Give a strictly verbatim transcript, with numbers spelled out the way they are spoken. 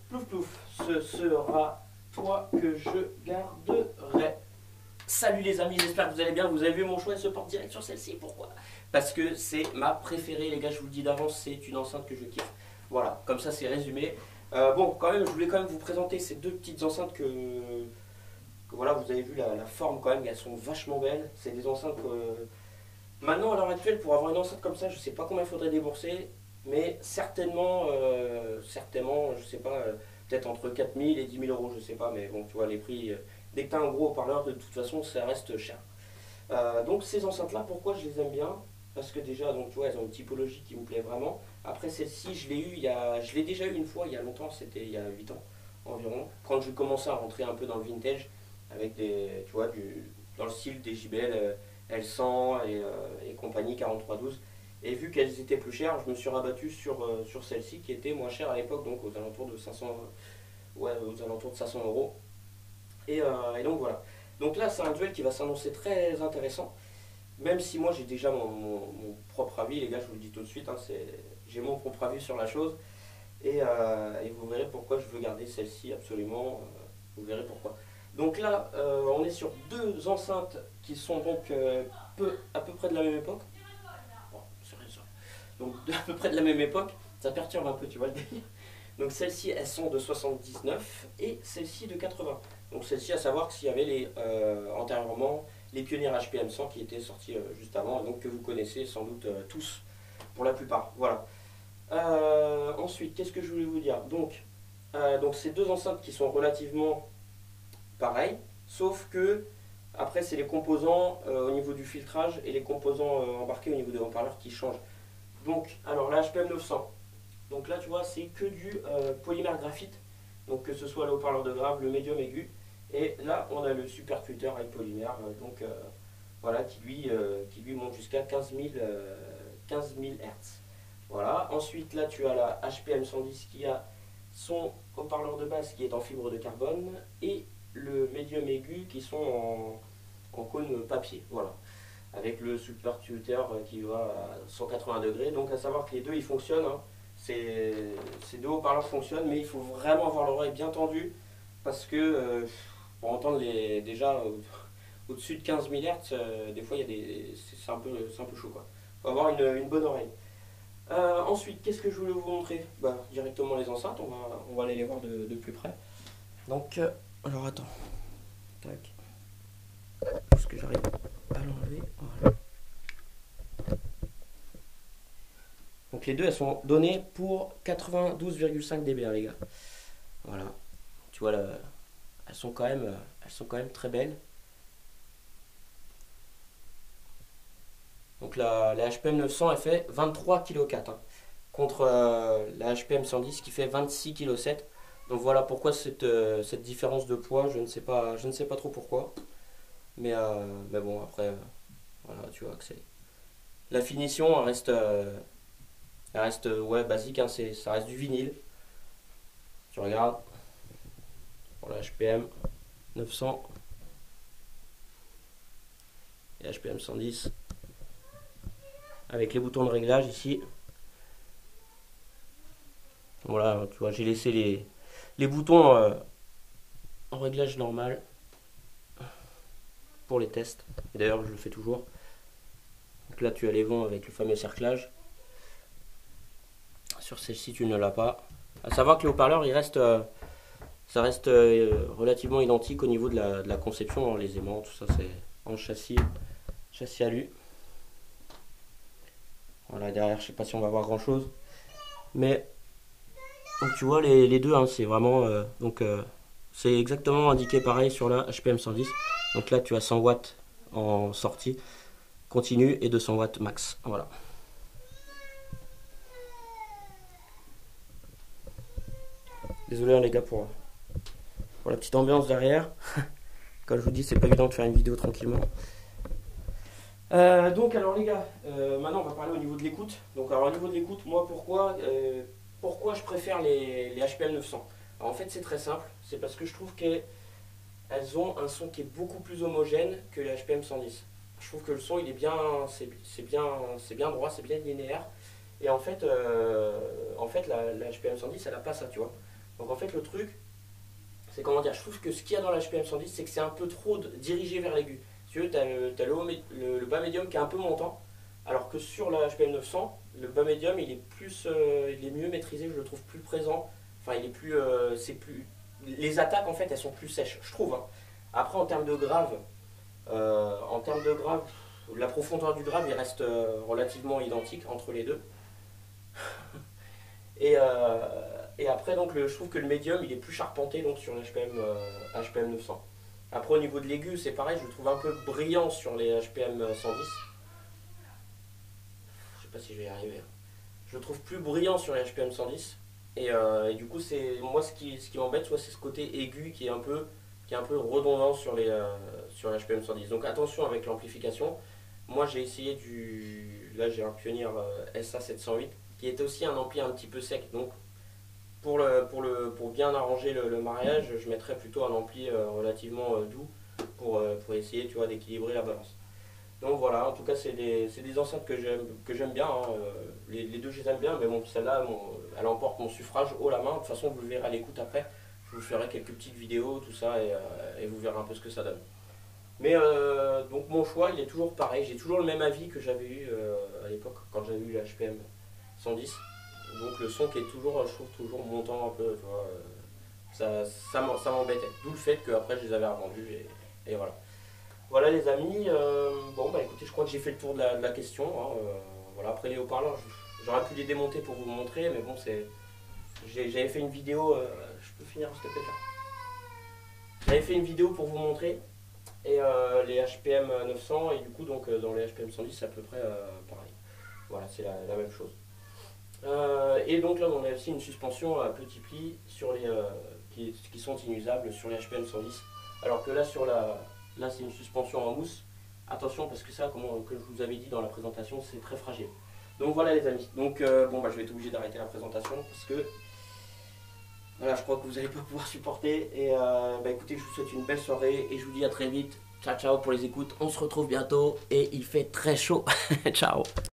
plouf plouf, ce sera toi que je garderai. Salut les amis, j'espère que vous allez bien. Vous avez vu mon choix, elle se porte direct sur celle-ci. Pourquoi? Parce que c'est ma préférée, les gars, je vous le dis d'avance, c'est une enceinte que je kiffe. Voilà, comme ça c'est résumé. Euh, bon, quand même, je voulais quand même vous présenter ces deux petites enceintes que, que voilà, vous avez vu la, la forme quand même, elles sont vachement belles. C'est des enceintes que... Maintenant, à l'heure actuelle, pour avoir une enceinte comme ça, je sais pas combien il faudrait débourser, mais certainement, euh, certainement, je sais pas, euh, peut-être entre quatre mille et dix mille euros, je sais pas, mais bon, tu vois, les prix, euh, dès que tu as un gros haut-parleur, de toute façon, ça reste cher. Euh, donc, ces enceintes-là, pourquoi je les aime bien? Parce que déjà, donc, tu vois, elles ont une typologie qui me plaît vraiment. Après, celle-ci, je l'ai eu, il y a, je l'ai déjà eu une fois, il y a longtemps, c'était il y a huit ans environ, quand je commençais à rentrer un peu dans le vintage, avec des, tu vois, du, dans le style des J B L. Euh, L cent et, euh, et compagnie quarante-trois douze. Et vu qu'elles étaient plus chères, je me suis rabattu sur, euh, sur celle-ci qui était moins chère à l'époque, donc aux alentours de cinq cents, ouais, aux alentours de cinq cents euros. Et, euh, et donc voilà. Donc là, c'est un duel qui va s'annoncer très intéressant. Même si moi j'ai déjà mon, mon, mon propre avis, les gars, je vous le dis tout de suite, hein, j'ai mon propre avis sur la chose. Et, euh, et vous verrez pourquoi je veux garder celle-ci absolument. Euh, vous verrez pourquoi. Donc là, euh, on est sur deux enceintes qui sont donc euh, peu, à peu près de la même époque. Bon, c'est rien ça. Donc à peu près de la même époque, ça perturbe un peu, tu vois le délire. Donc celles-ci, elles sont de soixante-dix-neuf et celles-ci de quatre-vingts. Donc celles-ci, à savoir qu'il y avait les, euh, antérieurement les pionniers H P M cent qui étaient sortis euh, juste avant, donc que vous connaissez sans doute euh, tous, pour la plupart. Voilà. Euh, ensuite, qu'est-ce que je voulais vous dire? Donc, euh, donc ces deux enceintes qui sont relativement pareil, sauf que après c'est les composants euh, au niveau du filtrage et les composants euh, embarqués au niveau des haut-parleurs qui changent. Donc, alors la H P M neuf cents, donc là tu vois c'est que du euh, polymère graphite, donc que ce soit le haut-parleur de grave, le médium aigu, et là on a le super tweeter avec polymère, euh, donc euh, voilà qui lui, euh, qui lui monte jusqu'à quinze mille, euh, quinze mille Hertz. Voilà, ensuite là tu as la H P M cent dix qui a son haut-parleur de base qui est en fibre de carbone et le médium aigu qui sont en, en cône papier. Voilà. Avec le super tuteur qui va à cent quatre-vingts degrés. Donc à savoir que les deux ils fonctionnent. Hein. Ces, ces deux haut-parleurs fonctionnent, mais il faut vraiment avoir l'oreille bien tendue parce que euh, pour entendre les, déjà euh, au-dessus de quinze mille Hertz, euh, des fois il y a des, c'est un peu, c'est un peu chaud quoi. Il faut avoir une, une bonne oreille. Euh, ensuite, qu'est-ce que je voulais vous montrer? Bah, directement les enceintes, on va, on va aller les voir de, de plus près. Donc, euh, alors attends. Tac. Est-ce que j'arrive à l'enlever? Voilà. Donc les deux, elles sont données pour quatre-vingt-douze virgule cinq décibels, hein, les gars. Voilà. Tu vois, là, elles sont quand même, elles sont quand même très belles. Donc la, la H P M neuf cents, elle fait vingt-trois virgule quatre kilos, hein, contre euh, la H P M cent dix qui fait vingt-six virgule sept kilos. Donc voilà pourquoi cette, euh, cette différence de poids, je ne sais pas, je ne sais pas trop pourquoi. Mais, euh, mais bon, après, euh, voilà, tu vois que c'est... La finition, elle reste, euh, elle reste ouais, basique, hein, c'est, ça reste du vinyle. Tu regardes, pour la H P M neuf cents et H P M cent dix, avec les boutons de réglage ici. Voilà, tu vois, j'ai laissé les, les boutons euh, en réglage normal pour les tests. Et d'ailleurs, je le fais toujours. Donc là, tu as les vents avec le fameux cerclage. Sur celle-ci, tu ne l'as pas. À savoir que les haut-parleurs, il reste, euh, ça reste euh, relativement identique au niveau de la, de la conception, hein, les aimants, tout ça, c'est en châssis, châssis alu. Voilà, derrière, je sais pas si on va voir grand-chose, mais donc tu vois les, les deux, hein, c'est vraiment euh, donc euh, c'est exactement indiqué pareil sur la H P M cent dix. Donc là, tu as cent watts en sortie continue et deux cents watts max. Voilà. Désolé hein, les gars pour, pour la petite ambiance derrière. Comme je vous dis, c'est pas évident de faire une vidéo tranquillement. Euh, donc alors les gars, euh, maintenant on va parler au niveau de l'écoute. Donc alors au niveau de l'écoute, moi pourquoi, euh, pourquoi je préfère les, les H P M neuf cents? Alors, en fait c'est très simple, c'est parce que je trouve qu'elles ont un son qui est beaucoup plus homogène que les H P M cent dix. Je trouve que le son il est bien, c'est bien, c'est bien droit, c'est bien linéaire. Et en fait, euh, en fait la, la H P M cent dix elle a pas ça, tu vois. Donc en fait le truc, c'est comment dire, je trouve que ce qu'il y a dans l'H P M cent dix, c'est que c'est un peu trop dirigé vers l'aigu. Si tu veux, tu as, le, as le, le, le bas médium qui est un peu montant, alors que sur la H P M neuf cents, le bas médium il est plus, euh, il est mieux maîtrisé, je le trouve plus présent. Enfin, il est plus, euh, c'est plus, les attaques en fait, elles sont plus sèches, je trouve. Hein. Après, en termes de grave, euh, en termes de grave, la profondeur du grave, il reste euh, relativement identique entre les deux. Et, euh, et après, donc, le, je trouve que le médium, il est plus charpenté donc, sur l'H P M, euh, H P M neuf cents. Après, au niveau de l'aigu, c'est pareil, je le trouve un peu brillant sur les H P M cent dix. Je sais pas si je vais y arriver. Je le trouve plus brillant sur les H P M cent dix. Et, euh, et du coup, c'est moi ce qui, ce qui m'embête, soit c'est ce côté aigu qui est un peu, qui est un peu redondant sur les, euh, sur les H P M cent dix. Donc attention avec l'amplification. Moi, j'ai essayé du. Là, j'ai un Pioneer euh, S A sept cent huit qui était aussi un ampli un petit peu sec. Donc, pour, le, pour, le, pour bien arranger le, le mariage, je mettrais plutôt un ampli euh, relativement euh, doux pour, euh, pour essayer, tu vois, d'équilibrer la balance. Donc voilà, en tout cas, c'est des, c'est des enceintes que j'aime, que j'aime bien. Hein. Les, les deux, je les aime bien, mais bon, celle-là, mon- elle emporte mon suffrage haut la main. De toute façon, vous le verrez à l'écoute après. Je vous ferai quelques petites vidéos, tout ça, et, euh, et vous verrez un peu ce que ça donne. Mais euh, donc mon choix, il est toujours pareil. J'ai toujours le même avis que j'avais eu euh, à l'époque quand j'avais eu le H P M cent dix. Donc le son qui est toujours, je trouve, toujours montant un peu, tu vois. euh, Ça, ça, m'en- ça m'embêtait. D'où le fait qu'après, je les avais revendus, et, et voilà. Voilà les amis, euh, bon bah écoutez, je crois que j'ai fait le tour de la, de la question. Hein, euh, voilà, après les haut-parleurs, je- j'aurais pu les démonter pour vous montrer, mais bon, c'est. j'ai- J'avais fait une vidéo, euh, je peux finir s'il te plaît, Pierre. J'avais fait une vidéo pour vous montrer, et euh, les H P M neuf cents, et du coup, donc euh, dans les H P M cent dix, c'est à peu près euh, pareil. Voilà, c'est la, la même chose. Euh, et donc là, on a aussi une suspension à petit pli sur les, euh, qui, qui sont inusables sur les H P M cent dix. Alors que là, sur la, là c'est une suspension en mousse. Attention parce que ça, comme, on- comme je vous avais dit dans la présentation, c'est très fragile. Donc voilà les amis. Donc euh, bon, bah, je vais être obligé d'arrêter la présentation parce que voilà, je crois que vous n'allez pas pouvoir supporter. Et euh, bah, écoutez, je vous souhaite une belle soirée et je vous dis à très vite. Ciao ciao pour les écoutes. On se retrouve bientôt et il fait très chaud. Ciao.